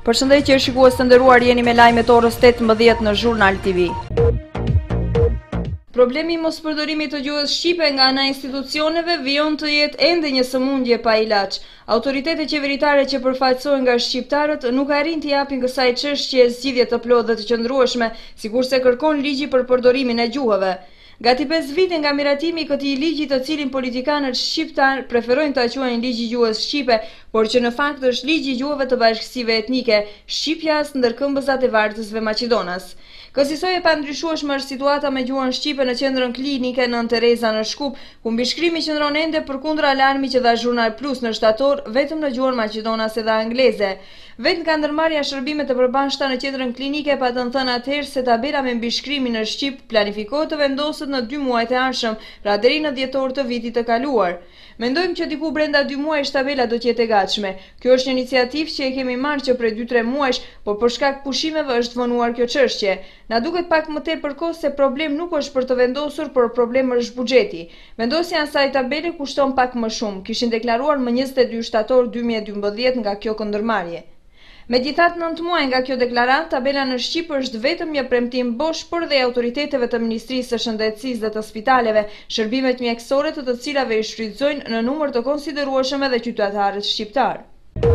Përshëndetje shikues të nderuar, jeni me lajmet orës 18 në Zhurnal TV. Problemi i mospërdorimit të gjuhës shqipe nga ana e institucioneve vijon të jetë ende një sëmundje pa ilaç. Autoritetet qeveritare që përfaqësohen nga shqiptarët nuk arrin të japin kësaj çështje zgjidhje të plotë dhe të qëndrueshme, sikurse kërkon ligji për përdorimin e gjuhëve. Gati 5 vite nga miratimi i këtij ligji, të cilin politikanët shqiptar preferojnë ta quajnë ligji gjuhës shqipe, por që në fakt është ligji i gjuhëve të bashkësive etnike, shqipjas ndërkëmbëzat e vartësve Maqedonas. Kësaj e pandryshueshme është situata me gjuhën shqipe në qendrën klinike Nën Tereza në Shkup, ku mbishkrimi qëndron ende përkundër alarmit që dha Zhurnal Plus në shtator vetëm në gjuhën maqedonase dhe angleze. Vetë nga ndërmarrja shërbime të përbashkëta në qendrën klinike patën thënë atëherë se tabela me mbishkrimin në shqip planifikohet të vendoset në 2 muajt e ardhshëm, pra deri në dhjetor të vitit të kaluar. Mendojmë që diku brenda 2 muajsh tabela do të jetë e gatshme. Kjo është një iniciativë që e kemi marrë që prej 2-3 muajsh, por për shkak pushimeve është vonuar kjo çështje. Na duket pak më tepër kohë se problem nuk është për të vendosur, por problem është buxheti. Vendosja e asaj tabele kushton pak më shumë, kishin deklaruar më 22 shtator 2012 nga kjo këndërmarrje. Megjithatë, 9 muaj nga kjo deklaratë, tabela në shqip është vetëm një premtim bosh, por dhe autoriteteve të Ministrisë së Shëndetësisë dhe të spitaleve, shërbimet mjekësore të cilave i shfrytëzojnë në numër të konsiderueshëm edhe qytetarët shqiptar.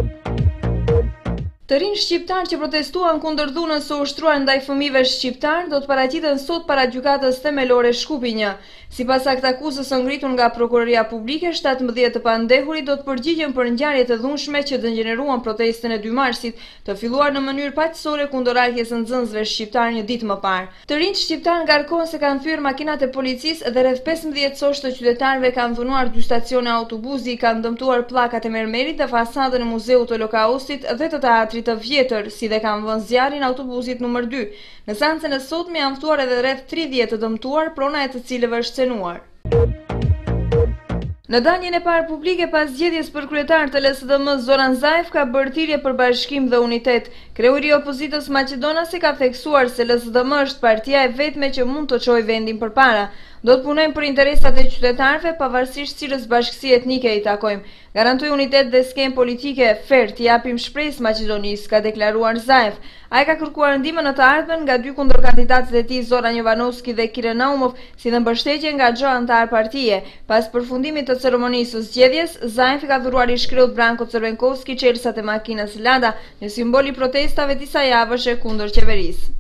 Të rinj shqiptar që protestuan kundër dhunës së ushtruar ndaj fëmijëve shqiptar do të paraqiten sot para gjykatës themelore Shkupi 1. Sipas aktakuzës së ngritur nga Prokuroria Publike, 17 të pandehurit do të përgjigjen për ngjarjet e dhunshme që degeneruan protestën e 2 marsit, të filluar në mënyrë paqësore kundër ardhjes së nxënësve shqiptar një ditë më parë. Të rinj shqiptar ngarkohen se kanë thyer makinat e policisë dhe rreth 15 cosh të qytetarëve kanë dhunuar 2 stacione autobusi, kanë dëmtuar pllakat e mermerit dhe fasadën e Muzeut Holokaustit dhe të teatrit të vjetër, si dhe kanë vënë zjarrin autobusit numër 2. Në seancën e sotme janë ftuar edhe rreth 30 të dëmtuar, prona e të cilëve është cenuar. Në daljen e parë publike pas zgjedhjes për kryetar të LSDM, Zoran Zaev ka bërë thirrje për bashkim dhe unitet. Kreuri i opozitës maqedonase ka theksuar se LSDM është partia e vetme që mund të çojë vendin përpara. Do të punojmë për interesat e qytetarëve, pavarësisht cilës bashkësie etnike i takojmë. Garantoj unitet dhe skemë politike fair, t'i japim shpresë Maqedonisë, ka deklaruar Zaev. Ai ka kërkuar ndihmën në të ardhmen nga 2 kundërkandidatët e tij, Zoran Jovanovski dhe Kiren Naumov, si dhe mbështetje nga xha antar partie. Pas përfundimit të ceremonisë së zgjedhjes, Zaev ka dhuruar i shkreut Branko Crvenkovski çelësat e makinës Lada, një simbol i protestave disa javësh kundër qeverisë.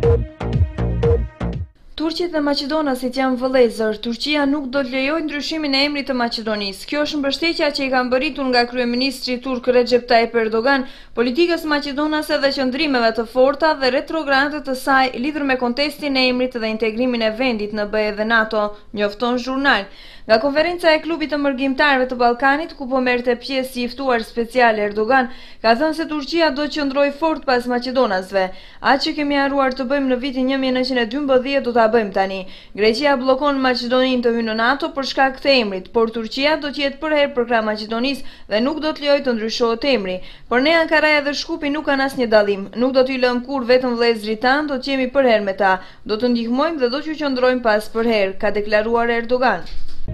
Turqit dhe Maqedonasit janë vëllezër. Turqia nuk do të lejojë ndryshimin e emrit të Maqedonisë. Kjo është mbështetja që i ka mbërritur nga kryeministri turk Recep Tayyip Erdogan politikës maqedonase dhe qëndrimeve të forta dhe retrograde të saj lidhur me kontestin e emrit dhe integrimin e vendit në BE dhe NATO, njofton Zhurnal. Nga konferenca e klubit të mërgjimtarëve të Ballkanit, ku po merrte pjesë i ftuar special Erdogan, ka thënë se Turqia do të qëndrojë fort pas maqedonasve. Atë që kemi harruar të bëjmë në vitin 1912 do ta bëjmë tani. Greqia bllokon Maqedoninë të hyjë në NATO për shkak të emrit, por Turqia do të jetë përherë përkrah Maqedonisë dhe nuk do të lejojë të ndryshohet emri. Por ne Ankaraja dhe Shkupi nuk kanë asnjë dallim. Nuk do t'i lëmë kurrë vetëm vëllezërit tanë, do të jemi përherë me ta. Do të ndihmojmë dhe do t'ju qëndrojmë pas përherë, ka deklaruar Erdogan.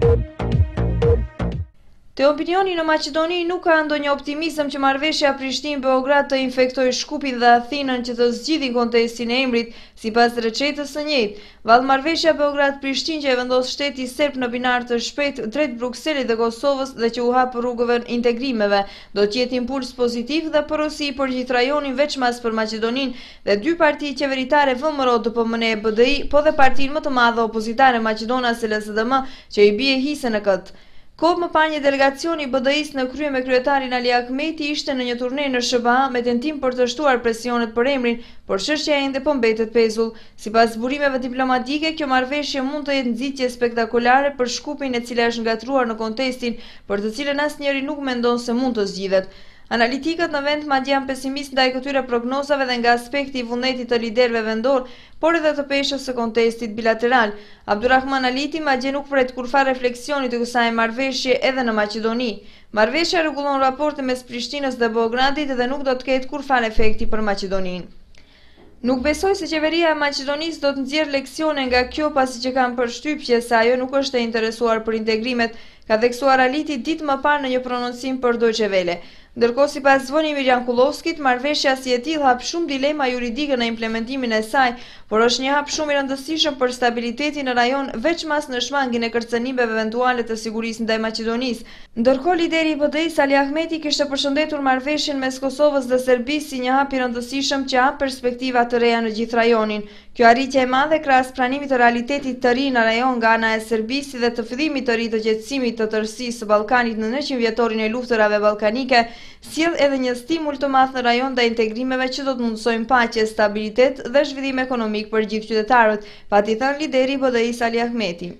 Te opinioni në Maqedoni nuk ka ndonjë optimizëm që marrëveshja Prishtinë-Beograd të infektojë Shkupin dhe Athinën që të zgjidhin kontestin e emrit sipas recetës së njëjtë. Vallë marrëveshja Beograd-Prishtinë që e vendos shteti serb në binar të shpejtë drejt Brukselit dhe Kosovës dhe që u hap rrugëve integrimeve, do të jetë impuls pozitiv dhe porosi për gjithë rajonin, veçmas për Maqedoninë dhe 2 parti qeveritare VMRO, DPMNE e BDI, po dhe partinë më të madhe opozitare maqedonase LSDM që i bie hise në këtë. Kohë më parë një delegacion i BDI-s në krye me kryetarin Ali Ahmeti ishte në një turne në SBA me tentim për të shtuar presionet për emrin, por çështja ende po mbetet pezull. Sipas zburimeve diplomatike, kjo marrëveshje mund të jetë nxitje spektakolare për Shkupin, e cila është ngatruar në kontestin për të cilën asnjëri nuk mendon se mund të zgjidhet. Analitikët në vend madje janë pesimist ndaj këtyre prognozave dhe nga aspekti i vullnetit të liderëve vendor, por edhe të peshës së kontestit bilateral. Abdurrahman Aliti madje nuk pret kurfar refleksioni të kësaj marrëveshje edhe në Maqedoni. Marrëveshja rregullon raportet mes Prishtinës dhe Beogradit dhe nuk do të ketë kurfar efekti për Maqedoninë. Nuk besoj se qeveria e Maqedonisë do të nxjerrë leksione nga kjo, pasi që kanë përshtypje se ajo nuk është e interesuar për integrimet, ka theksuar Aliti ditë më parë në një prononcim për Deutsche Welle. Ndërkohë, sipas zvonjë Mirjan Kullovskit, marrëveshja si e tillë hap shumë dilema juridike në implementimin e saj, por është një hap shumë i rëndësishëm për stabilitetin në rajon, veçmas në shmangjen e kërcënimeve eventuale të sigurisë ndaj Maqedonisë. Ndërkohë, lideri i BDI-s Ali Ahmeti kishte përshëndetur marrëveshjen mes Kosovës dhe Serbisë si një hap i rëndësishëm që hap perspektiva të reja në gjithë rajonin. Kjo arritje e madhe krahas pranimit të realitetit të ri në rajon nga ana e Serbisë dhe të fillimit të ri të qetësimit të tërësisë së Ballkanit në 900 vjetorin e luftërave ballkanike, sjell edhe një stimul të madh në rajon ndaj integrimeve që do të mundsojnë paqe, stabilitet dhe zhvillim ekonomik për gjithë qytetarët, pati thënë lideri i BDI-s Ali Ahmeti.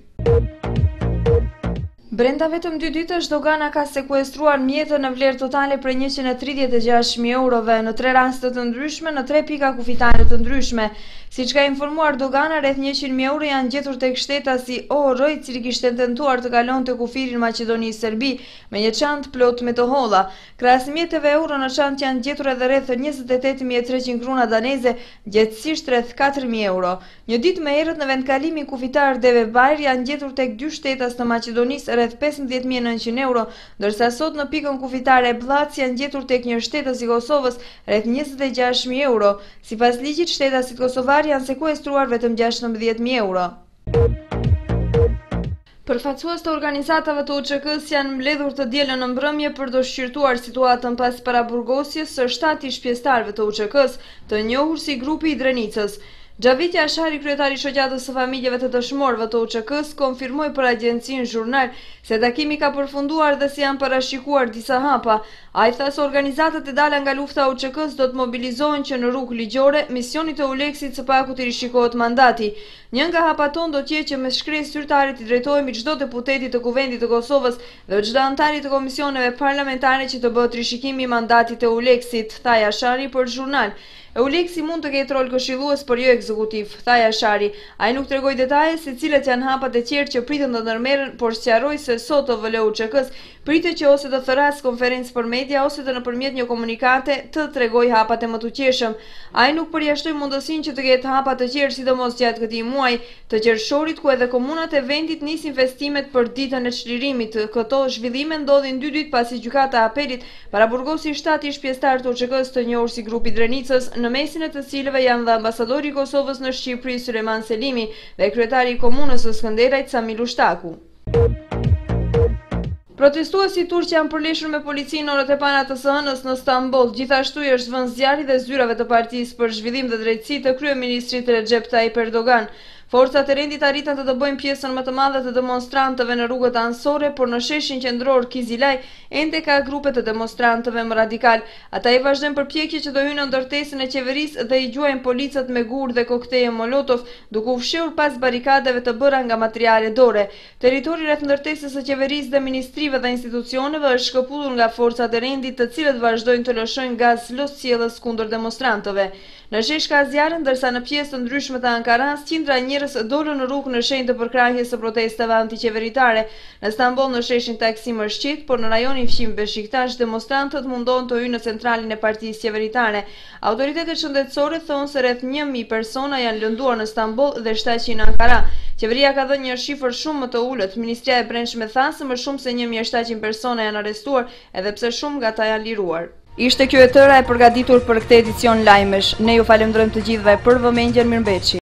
Brenda vetëm 2 ditësh, dogana ka sekuestruar mjete në vlerë totale për 136.000 eurove në 3 raste të ndryshme në 3 pika kufitare të ndryshme. Siç ka informuar dogana, rreth 100.000 euro janë gjetur tek shtetasi ORR, i cili kishte tentuar të kalonte kufirin Maqedoni-Serbi me një çantë plot me të holla. Krahas mjeteve euro në çantë janë gjetur edhe rreth 28.300 kruna daneze, gjithsesi rreth 4.000 euro. Një ditë më herët në vendkalimin kufitar Deve Bajr janë gjetur tek 2 shtetas të Maqedonisë rreth 15.900 euro, ndërsa sot në pikën kufitare Blac janë gjetur tek një shtetës i Kosovës rreth 26.000 euro. Sipas ligjit, shtetasit kosovar janë sekuestruar vetëm 16.000 euro. Përfaqësues të organizatave të UÇK-s janë mbledhur të dielën në mbrëmje për të shqyrtuar situatën pas paraburgosjes së 7 ish pjesëtarëve të UÇK-s, të njohur si grupi i Drenicës. Xhaviti Ashari, kryetari i shoqatës së familjeve të dëshmorëve të UÇK-s, konfirmoi për agjencinë Zhurnal se takimi ka përfunduar dhe se janë parashikuar disa hapa. Ai tha se organizatat e dala nga lufta e UÇK-s do të mobilizohen që në rrugë ligjore misionit të Uleksit së paku të rishikohet mandati. Një nga hapaton do të jetë që me shkresë zyrtare të drejtohemi çdo deputeti të Kuvendit të Kosovës dhe çdo antari të komisioneve parlamentare që të bëhet rishikimi i mandatit të Uleksit, tha Ashari për Zhurnal. Uleksi mund të ketë rol këshillues për jo ekzekutiv, tha Ashari. Ai nuk tregoi detaje se cilat janë hapat e tjerë që pritën të ndërmerren, por sqaroi se sot OVL UÇK-s pritet që ose të thëras konferencë për media ose të nëpërmjet një komunikate të tregoj hapat e mëtuqeshëm. Ai nuk përjashtoi mundësinë që të ketë hapa të tjerë, sidomos gjatë këtij muaji të qershorit, ku edhe komunat e vendit nisin festimet për ditën e çlirimit. Këto zhvillime ndodhin 2 ditë pasi gjykata e apelit paraburgosi 7 ish pjesëtar të UÇK-s të njohur si grupi Drenicës, në mesin e të cilëve janë dhe ambasadori i Kosovës në Shqipëri Sulejman Selimi dhe kryetari i komunës së Skënderajt Sami Lushtaku. Protestuesit turq janë përleshur me policinë në orët e para të së hënës në Stamboll. Gjithashtu i është vënë zjarri dhe zyrave të Partisë për Zhvillim dhe Drejtësi të kryeministrit Recep Tayyip Erdogan. Forcat e rendit arritën të bëjnë pjesën më të madhe të demonstrantëve në rrugët anësore, por në sheshin qendror Kizilaj ende ka grupe të demonstrantëve më radikal. Ata i vazhdojnë përpjekje që do hyjnë në ndërtesën e qeverisë dhe i gjuajnë policët me gur dhe kokteje molotov, duke u fshehur pas barikadeve të bëra nga materiale dore. Territori rreth ndërtesës së qeverisë dhe ministrive dhe institucioneve është shkëputur nga forcat e rendit, të cilët vazhdojnë të lëshojnë gaz losciellës kundër demonstrantëve. Në shesh ka zjarr, ndërsa në pjesë të ndryshme të Ankaras qindra njerëz dolën në rrugë në shenjë të përkrahjes së protestave antiqeveritare. Në Stamboll në sheshin Taksim Mesjid, por në rajonin Fqim Beshiktash demonstrantët mundohen të hyjnë në centralin e partisë qeveritare. Autoritetet shëndetësore thonë se rreth 1000 persona janë lënduar në Stamboll dhe 700 në Ankara. Qeveria ka dhënë një shifër shumë më të ulët. Ministria e Brendshme tha se më shumë se 1700 persona janë arrestuar, edhe pse shumë nga ata janë liruar. Ishte kjo e tëra e përgatitur për këtë edicion lajmesh. Ne ju falenderojmë të gjithëve për vëmendjen, mirëmbëjtje.